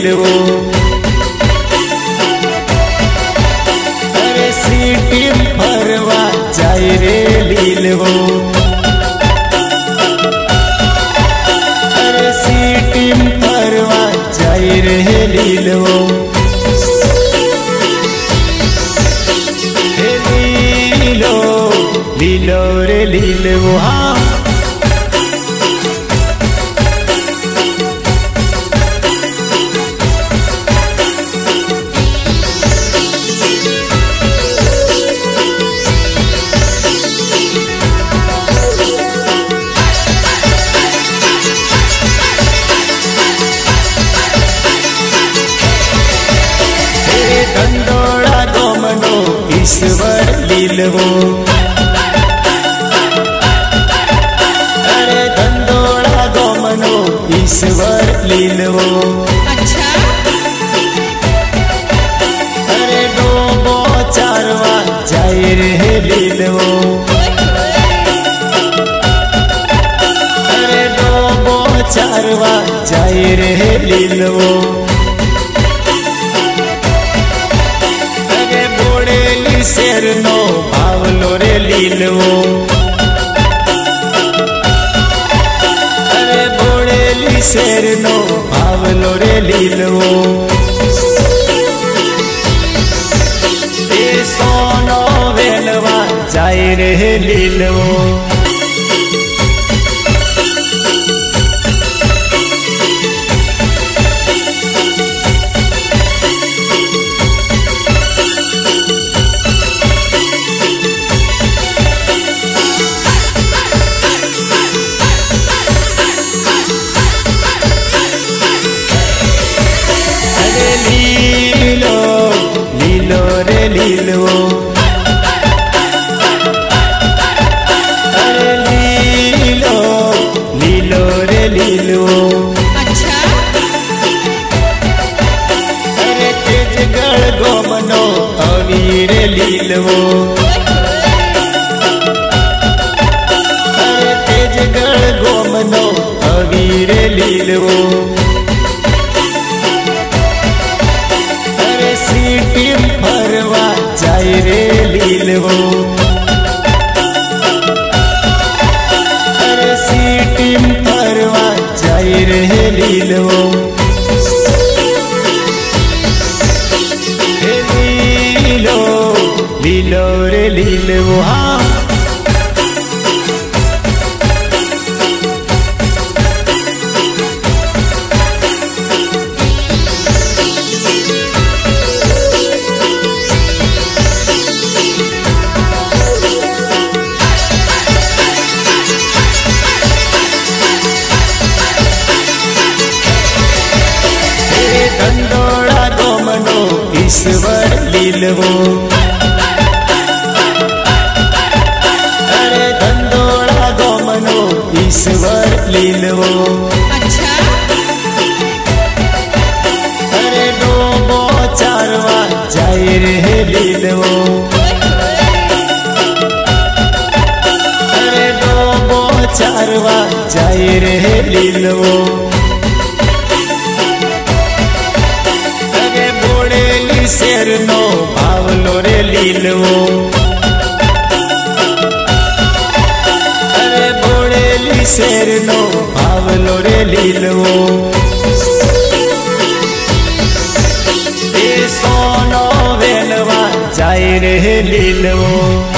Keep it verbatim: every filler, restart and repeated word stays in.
लीलवो। अरे सीटी फरवा जाए रे लीलवो। अरे सीटी फरवा जाए रे लीलवो। लीलो लीलो रे लीलवो। हाँ दंडोला गोमनो ईश्वर लीलवो। अरे दंडोला गोमनो ईश्वर लीलवो। अच्छा अरे डोबो चारवा जाए रे लीलवो। अरे डोबो चारवा जाए रे लीलवो। शेर नो भावलो रे लीलवो। अरे बोड़ेली शेर नो भावलो रे लीलवो। ए सोनो वेलवा जाए रे लीलवो। लीलो लीलो रे लीलवो। अरे लीलो लीलो रे लीलवो। अच्छा अरे तेजगढ़ गोमनो अवीर लीलवो। अरे तेजगढ़ गोमनो अवीर लीलवो। सीटी फरवा जाए रे लीलवो। अरे सीटी फरवा जाए रे लीलवो। लीलो लीलो रे लीलवो। हाँ दंडोला गोमनो ईश्वर लीलवो। अरे दंडोला गोमनो ईश्वर लीलवो। अच्छा अरे डोबो चारवा जाए रे लीलवो। अरे डोबो चारवा जाए रे लीलवो। शेर नो भावलो रे लीलवो। अरे बोड़ेली शेर नो भावलो रे लीलवो। ए सोनो वेलवा जाए रे लीलवो।